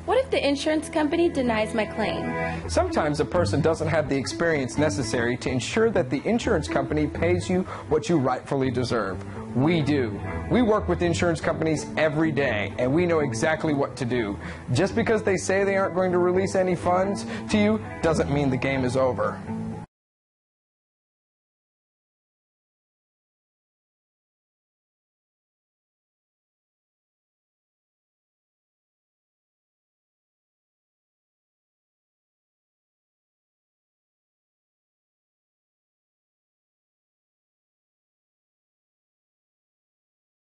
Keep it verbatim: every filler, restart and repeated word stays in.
What if the insurance company denies my claim? Sometimes a person doesn't have the experience necessary to ensure that the insurance company pays you what you rightfully deserve. We do. We work with insurance companies every day, and we know exactly what to do. Just because they say they aren't going to release any funds to you doesn't mean the game is over.